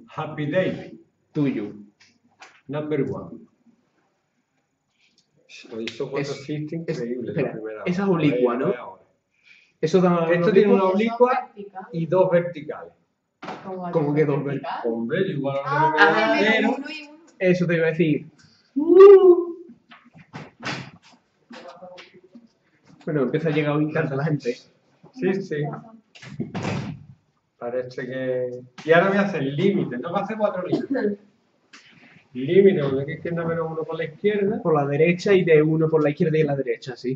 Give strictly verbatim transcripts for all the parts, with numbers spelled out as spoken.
Happy Day. Tuyo. Number one. Oye, eso cuando Es- existe, increíble. es- la espera, primera esa es vez. oblicua, A ver, ¿no? a ver ahora. Eso da Esto tiene una oblicua. oblicua y dos verticales. ¿Cómo que dos veces? Hombre, igual a Ah, lo que me ah, da cero. uno y uno. Eso te iba a decir. Bueno, empieza a llegar hoy tanta la gente. Sí, sí. Parece que... Y ahora voy a hacer límite. No va a hacer cuatro límites. Límite, donde hay izquierda menos uno por la izquierda. Por la derecha y de uno por la izquierda y la derecha, sí.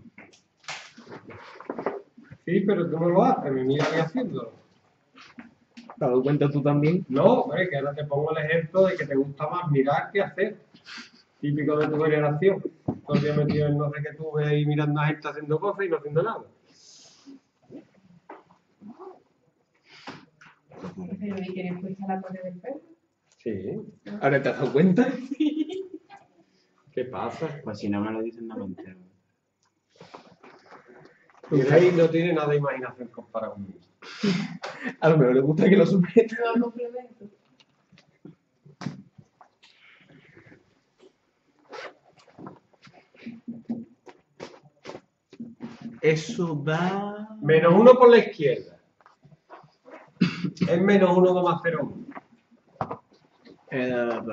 Sí, pero tú no lo haces. Me mira a mí haciéndolo. ¿Te has dado cuenta tú también? No, hombre, que ahora te pongo el ejemplo de que te gusta más mirar que hacer. Típico de tu generación. Todo el día metido en no sé qué tú ves ahí mirando a gente haciendo cosas y no haciendo nada. Pero ¿y queréis puesta la torre del perro? Sí. ¿Ahora te has dado cuenta? ¿Qué pasa? Pues si no me lo dicen, no me entero. Y ahí no tiene nada de imaginación comparado conmigo. A lo mejor le gusta que lo sujete. Lo complemento. Eso da... Menos uno por la izquierda. Es menos uno coma cero uno. Eh,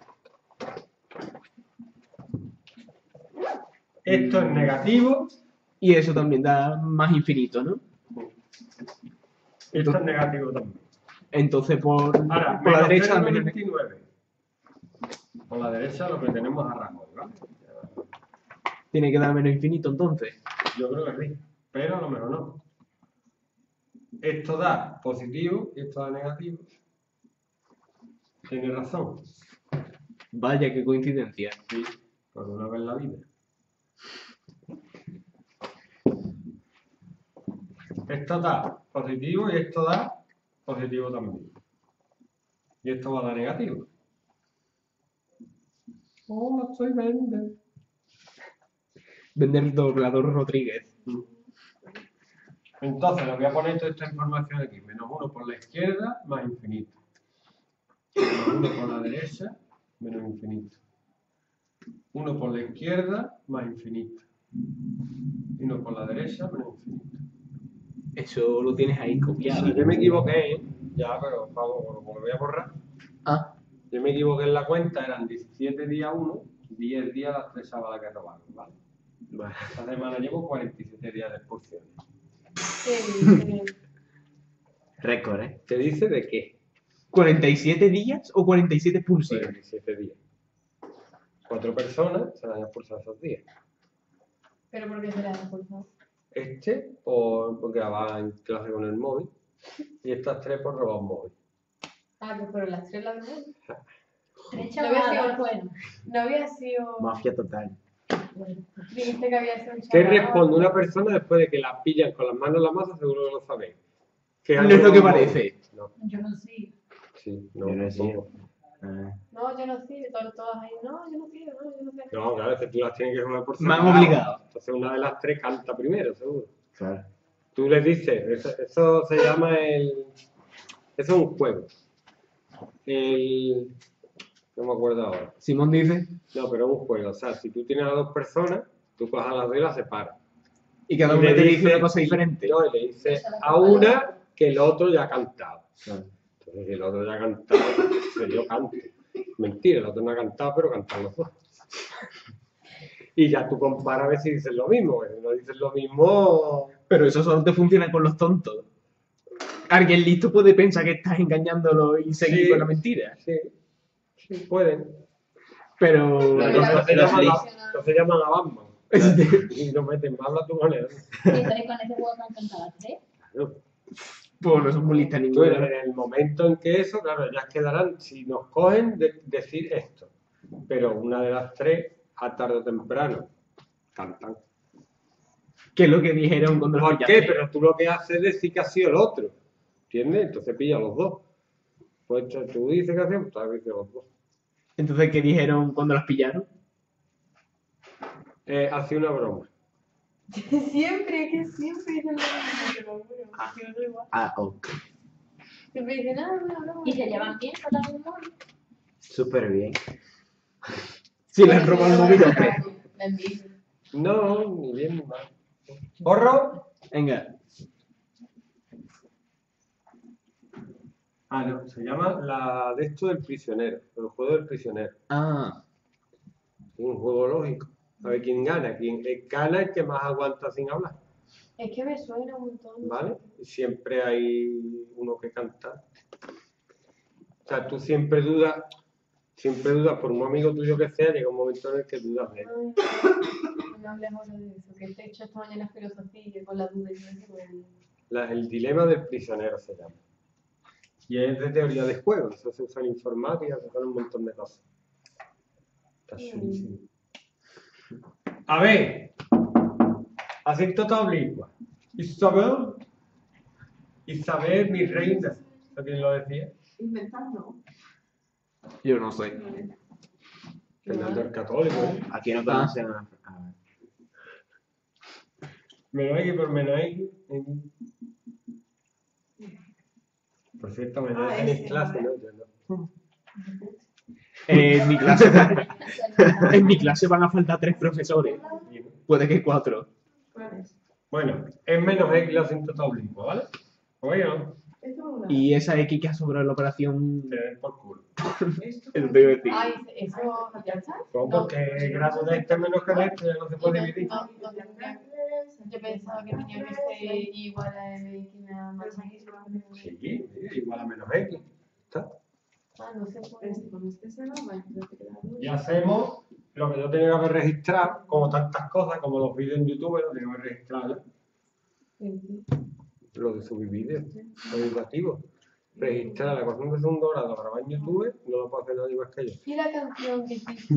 Esto es negativo. y eso también da más infinito, ¿no? Esto es negativo también. Entonces por, Ahora, por la menos derecha cero coma menos... veintinueve. Por la derecha lo que tenemos a Rajoy, ¿vale? Tiene que dar menos infinito entonces. Yo creo que sí, pero a lo mejor no. Esto da positivo y esto da negativo. Tiene razón. Vaya, qué coincidencia. Sí, por una vez en la vida. Esto da positivo y esto da positivo también. Y esto va a dar negativo. Oh, soy vender. Vender el doblador Rodríguez. Entonces, le voy a poner toda esta información aquí. Menos uno por la izquierda, más infinito. Menos uno por la derecha, menos infinito. Uno por la izquierda, más infinito. Y uno por la derecha, menos infinito. Eso lo tienes ahí copiado. Sí, yo me equivoqué, ¿eh? Ya, pero vamos, como lo voy a borrar. Ah, Yo me equivoqué en la cuenta, eran diecisiete días uno, diez días las tres sábanas que robaron, ¿vale? vale. Esta semana llevo cuarenta y siete días de expulsión. Sí, Récord, ¿eh? ¿Te dice de qué? ¿cuarenta y siete días o cuarenta y siete pulsiones? cuarenta y siete días. Cuatro personas se van a expulsar esos días. ¿Pero por qué se le ha expulsado? Este por, porque va en clase con el móvil y estas tres por robar un móvil. Ah, que fueron las tres las dos. Tres No había chavadas, sido- bueno. No había sido. Mafia total. Dijiste que había sido un ¿Qué chaval. responde una persona después de que la pillan con las manos en la masa? Seguro que lo sabéis. Que No algo es lo que roba un parece. móvil. No, Yo no sé. sí, no, Yo no sé. tampoco. Ah, No, yo no sé. Todos, todos ahí. No, yo no sé. No, yo no sé. No, claro, es que tú las tienes que jugar por Me han separado. obligado. Entonces una de las tres canta primero, seguro. claro. Tú le dices, eso, eso se llama el... Eso es un juego. El... No me acuerdo ahora. Simón dice, No, pero es un juego. O sea, si tú tienes a dos personas, tú coges a las dos y las separas. y cada Y uno le te dice dice- una cosa diferente. No, y le dice a una que el otro ya ha cantado. claro. Entonces, si el otro ya ha cantado, pues yo canto. Mentira, el otro no ha cantado, pero cantan los dos. Y ya tú comparas a ver si dices lo mismo. Si no dices lo mismo... Pero eso solo te funciona con los tontos. Alguien listo puede pensar que estás engañándolo y seguir Sí. con la mentira. Sí, sí, pueden. Pero... Los- Entonces se los llaman, a, listos. entonces llaman a Batman. Este- Y lo meten mal a tu manera. Y entonces con ese juego que han cantado las tres. Claro. Pues no son muy listas Tú, ninguna. en el momento en que eso, claro, ellas quedarán, si nos cogen, de, decir esto. Pero una de las tres, a tarde o temprano, cantan. Que es lo que dijeron cuando los ¿Por qué? pillaste. Pero tú lo que haces es decir que ha sido el otro. ¿Entiendes? Entonces pilla a los dos. Pues tú dices que ha sido, pues tú dices los dos. Entonces, ¿qué dijeron cuando las pillaron? Eh, hace una broma. Siempre, que siempre dicen lo mismo, te lo juro. Yo soy igual. Ah, ok. Siempre dicen, ah, no, no. ¿Y se llevan bien con la memoria? Súper bien. Si le han robado el móvil, hombre. La envidia. No, ni bien ni mal. ¿Borro? Venga. Ah, no, se llama la de esto del prisionero, el juego del prisionero. Ah. Es un juego lógico. A ver quién gana. Quien gana es el que más aguanta sin hablar, Es que me suena un montón. ¿vale? Y siempre hay uno que canta. O sea, tú siempre dudas, siempre dudas por un amigo tuyo que sea, llega un momento en el que dudas de él. Ay, no me hables ahora de eso, que te he hecho esta mañana filosofía y yo con la duda y yo no sé. La- el dilema del prisionero se llama. Y es de teoría de juego, eso se usa en informática, se usa en un montón de cosas. Está chulísimo. A ver, asíntota oblicua. Isabel, Isabel, mi reina. ¿Eso quién lo decía? Inventando. Yo no sé. Fernando el Católico, ¿eh? Aquí no conocen a... a- Menos X por menos X. en- Por cierto, menos Ah, X en ese, clase, ¿no? ¿no? Yo no. Eh, en mi clase en mi clase van a faltar tres profesores. Puede que cuatro. ¿Cuál es? Bueno, es menos X la asíntota oblicua, ¿vale? Oye, Esto es una. Y esa X que ha sobrado en la operación. te den por culo. Esto Eso te iba a decir. Ay, eso ya está. Pues porque el grado de este menos que de este ya no se puede dividir. No, no tenía- Yo pensaba que tenía que ser igual a M que nada más. Sí, igual a menos X. ¿Está? Ah, no sé por Este, con este se va, vale, creo que queda dos. Y hacemos lo que yo tenía que haber registrado, como tantas cosas, como los vídeos en YouTube, lo tengo que haber registrado. Lo de subir vídeos, lo educativo. Registrar la ecuación de segundo grado, grabar en YouTube, no lo puede hacer nadie más que yo. Y la canción que hiciste.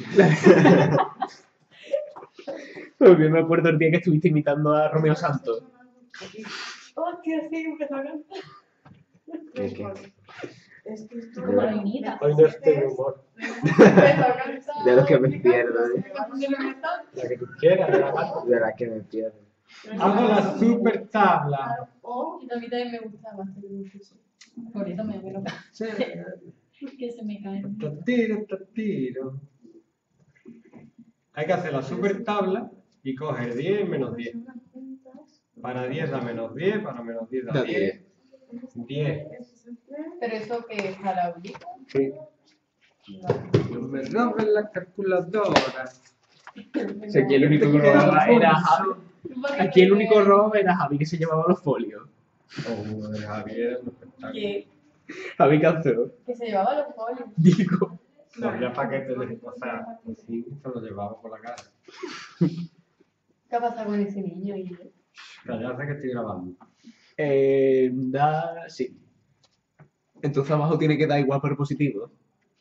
Porque me acuerdo el día que estuviste imitando a Romeo Santos. Hostia, sí, empezó a cantar. ¿Qué, qué? Es que esto Como la imita. Hoy no estoy de humor. Empezó a cantar. De lo que me pierdo, ¿eh? La que tú quieras, de la gata. De la que me pierdo. Hago la super tabla. Oh, y a mí también me gustaba hasta que me puse. Por eso me acuerdo Sí. que se me cae. Tatiro, tatiro. Hay que hacer la super tabla y coger diez menos diez. Para diez da menos diez, para menos diez da Da diez. diez. Pero eso que es para obligo. Sí. No me roben la calculadora. O sea, aquí el único que robaba era Javi. Aquí el único robo era Javi que se llevaba los folios. Oh, uno de Javier, un espectáculo. Que, Javi Castro. que se llevaba los folios. Digo. Había paquetes de cosas así, se los llevaba por la cara. ¿Qué ha pasado con ese niño? Y Callarse que estoy grabando. Eh, da. Sí. Entonces abajo tiene que dar igual pero positivo.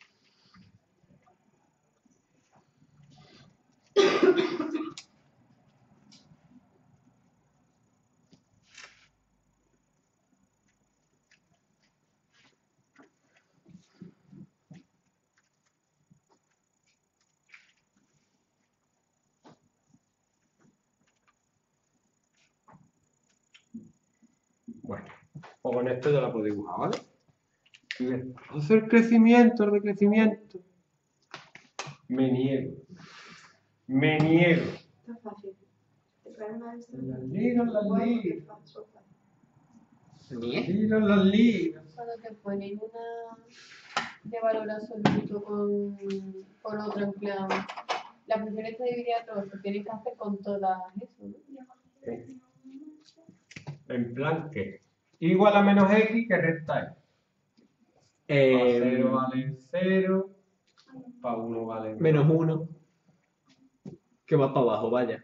Bueno, pues con esto ya la puedo dibujar, ¿vale? Y ves, vamos a hacer crecimiento, el decrecimiento. Me niego. Me niego. Está fácil. Te trae una de estas. Las ligas, las Guau, ligas. qué fácil. Las ligas, las ligas. cuando te ponen una de valor absoluto con, con otro empleado, la función está dividida en dos, que tienes que hacer con todas eso, ¿no? Sí. En plan que igual a menos X que resta X. Para Eh, cero vale cero, para uno vale menos uno. Que va para abajo, vaya.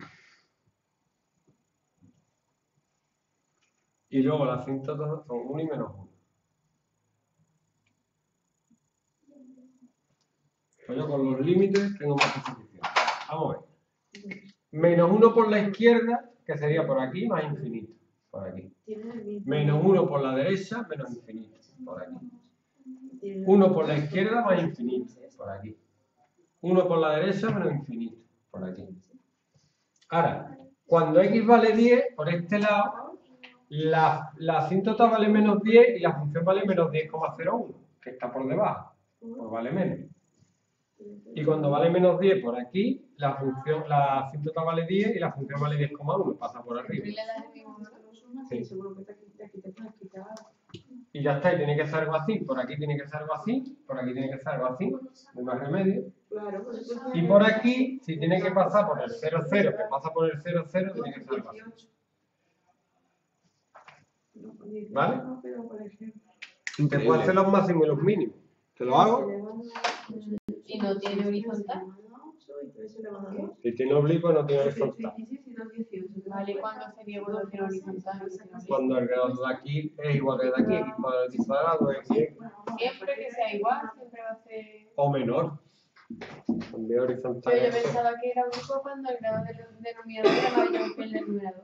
Y luego las asíntotas son uno y menos uno. Pues yo con los límites tengo más que suficiente. Vamos a ver. Menos uno por la izquierda, que sería por aquí, más infinito. Por aquí. Tiene el mismo. Menos uno por la derecha, menos infinito. Por aquí. Tiene- uno por la izquierda, más infinito. Por aquí. uno por la derecha, menos infinito. Por aquí. Ahora, cuando X vale diez, por este lado, La, la asíntota vale menos diez y la función vale menos diez coma cero uno, que está por debajo, pues vale menos. Y cuando vale menos diez por aquí, la función, la asíntota vale diez y la función vale diez coma uno, pasa por arriba. Y le das el mismo valor. Sí. Seguro que te aquí aquí te puedes quitar. Y ya está, y tiene que ser algo así, por aquí tiene que ser algo así, por aquí tiene que ser algo así, no hay más remedio. Claro, pues eso Y por aquí, si tiene que pasar por el cero cero, que pasa por el cero cero, tiene que ser algo así. ¿Vale? No, pero por ejemplo. Te puedo hacer los máximos y los mínimos. ¿Te lo hago? Y no tiene horizontal. Si tiene oblicuo, no tiene horizontal. Vale, ¿cuándo sería cuando tiene horizontal? Cuando el grado de aquí es igual que el de aquí, x cuadrado x cuadrado es x, Siempre que sea igual, siempre va a ser. o menor. Cuando es horizontal. Pero yo es- pensaba que era único cuando el grado del denominador era mayor que el del numerador.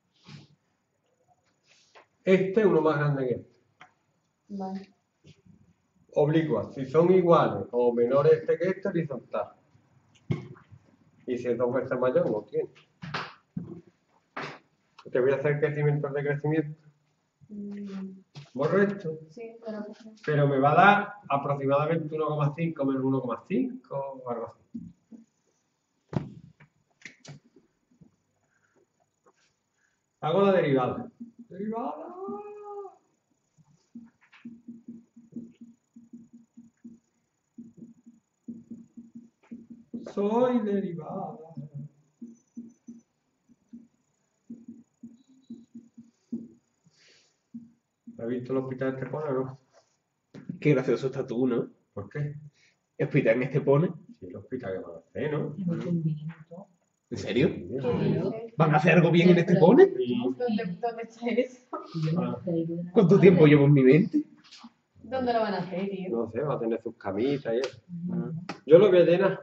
Este es uno más grande que este. Vale. Oblicuas, si son iguales o menores este que este, horizontal. Y si es dos veces mayor, no tiene. Te voy a hacer crecimientos de crecimiento. Mm, Borro esto. sí, pero que sí. Pero me va a dar aproximadamente uno coma cinco menos uno coma cinco o algo así. Hago la derivada. Derivada. Soy derivada. ¿Has visto el hospital que pone o no? Qué gracioso está tú, ¿no? ¿Por qué? Hospital en este pone. Sí, el hospital que van a hacer, ¿no? ¿En serio? Sí, ¿Qué sí. dices? ¿Van a hacer algo bien en este pone? Sí. ¿Dónde, ¿Dónde está eso? ¿Cuánto tiempo llevo en mi mente? ¿Dónde lo van a hacer, tío? No sé, va a tener sus camitas y eso. Yo lo voy a llenar.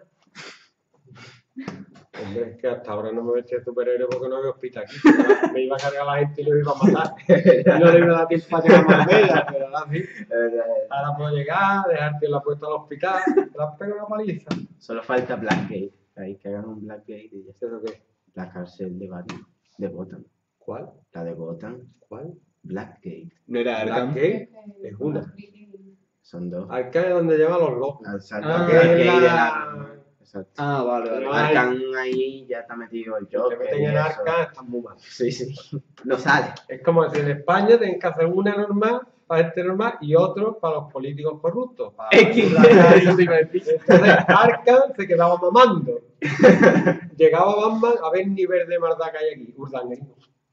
Hombre, es que hasta ahora no me vestía de superhéroe porque no había hospital aquí. Me iba a cargar la gente y los iba a matar. Y no le iba a dar tiempo para llegar a Marbella, pero ahora sí. Ahora puedo llegar, dejarte la puerta al hospital, te la pego una paliza. Solo falta Blackgate. Ahí que hagan un Blackgate y ya está. ¿Eso qué? La cárcel de Batman. De Gotham. ¿Cuál? La de Gotham. ¿Cuál? Blackgate. No era Arkham. ¿Qué? Es una. Son dos. Arcade es donde llevan los locos. Exacto. Ah, Blackgate la- de la... Exacto. Ah, vale, vale. Pero- Arkham ahí ya está metido el Se Joker. meten y en eso. Arca, están muy mal. Sí, sí. No sale. Es como si en España tienen que hacer una normal para este normal y otro para los políticos corruptos. Para Es que eso te iba a decir. Entonces Arkham se quedaba mamando. Llegaba Batman a ver el nivel de maldad que hay aquí. Urdanguerino.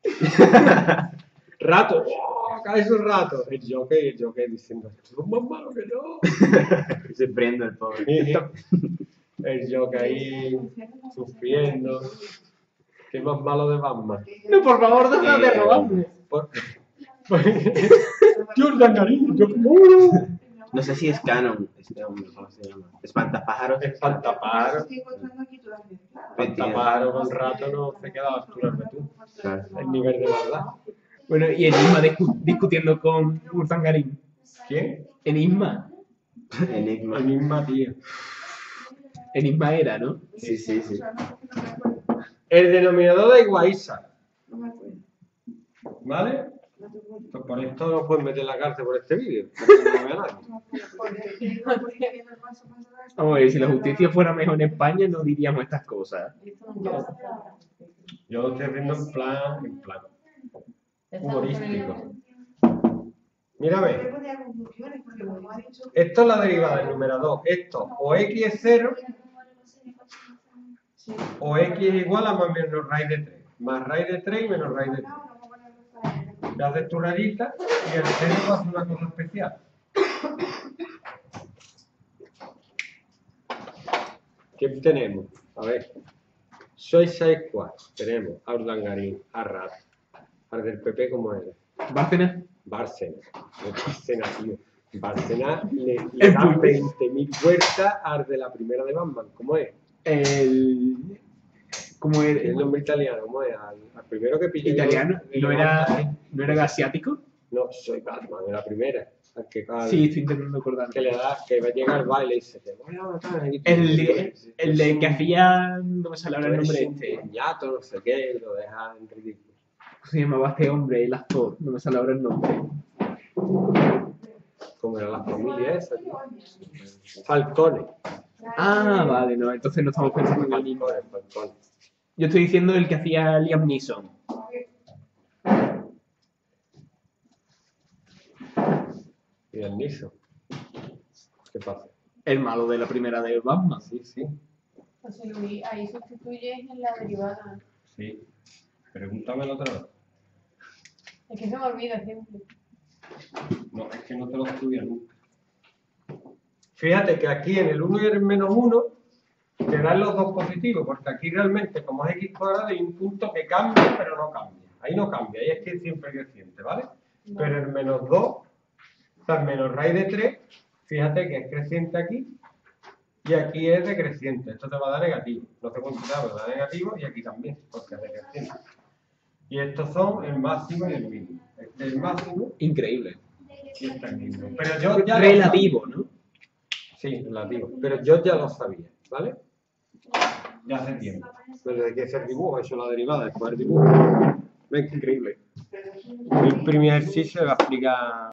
Rato. ¡Oh! Cae su rato. El Joker y el Joker diciendo, tú eres más malo que yo. Y se prende el pobre. El Joker ahí sufriendo. ¿Qué más malo de Batman? No, por favor, deja de robarme. Por... Urdanguerino, yo muero. No sé si es canon este hombre, ¿cómo se llama? Espantapájaros. Espantapájaros. Estoy encontrando aquí todas las mezclas. Espantapájaros con rato no se queda a la altura de tú. Claro. El nivel de maldad. Bueno, y Enigma discu- discutiendo con Urdangarín. ¿Quién? Enigma. Enigma. El mismo tío. Enigma era, ¿no? Sí, sí, sí. El denominador de Iguaiza. No me acuerdo. ¿Vale? No te acuerdo. Pues por esto no pueden meter en la cárcel por este vídeo. Porque no lo vea nadie. Vamos a ver, si la justicia fuera mejor en España, no diríamos estas cosas. Yo lo estoy haciendo en plan, en plan humorístico. Yo Mírame. ponía conclusiones porque como ha dicho Esto es la derivada del numerador. Esto o x es cero o x es igual a más menos raíz de tres. Más raíz de tres y menos raíz de tres. Te haces tu rayita y el cero va a hacer una cosa especial. ¿Qué tenemos? A ver. Soy seis cuatro. Tenemos a Urdangarín, a Rat, al del P P como era. Bárcena. Bárcena. No, Bárcena, tío. Bárcena le, le Es da muy- veinte mil vueltas al de la primera de Batman. ¿Cómo es? El. ¿Cómo El era? nombre italiano, ¿cómo es? Al, al primero que pillé. yo, ¿Italiano? de ¿No Levanta. era, ¿No era asiático? No, soy Batman, es la primera. Al que, al- Sí, estoy intentando acordarme. que le da, que llega al baile y dice, te voy a matar. Y tú- El de, el de que Tú hacía. No me sale ahora el eres nombre un este. coñato, no sé qué, y lo deja en ridículo. Se llamaba este hombre, el actor, no me sale ahora el nombre. Como era la familia esa, tío. Falcone. Ah, vale, no, entonces no estamos pensando en el mismo. Falcone, Falcone. Yo estoy diciendo el que hacía Liam Neeson. Y el Niso. ¿Qué pasa? El malo de la primera de Batman. Sí, sí, José Luis, ahí sustituyes en la derivada. sí. Pregúntamelo otra vez. Es que se me olvida siempre. No, es que no te lo estudias nunca. Fíjate que aquí en el uno y el menos uno te dan los dos positivos, porque aquí realmente, como es x cuadrado, hay un punto que cambia, pero no cambia. Ahí no cambia, ahí es que es siempre creciente, ¿vale? Pero el menos dos, o sea, el menos raíz de tres, fíjate que es creciente aquí, y aquí es decreciente. Esto te va a dar negativo. No sé cuánto te da, pero te da negativo, y aquí también, porque es decreciente. Y estos son el máximo y el mínimo. Este es el máximo Increíble. y este es el mínimo. Pero yo ya lo Relativo, ¿no? Sí, relativo. Pero yo ya lo sabía, ¿vale? Ya hace tiempo. Pero de que es el dibujo, he hecho la derivada, después el dibujo. ¿Ves qué increíble? El primer ejercicio va a explicar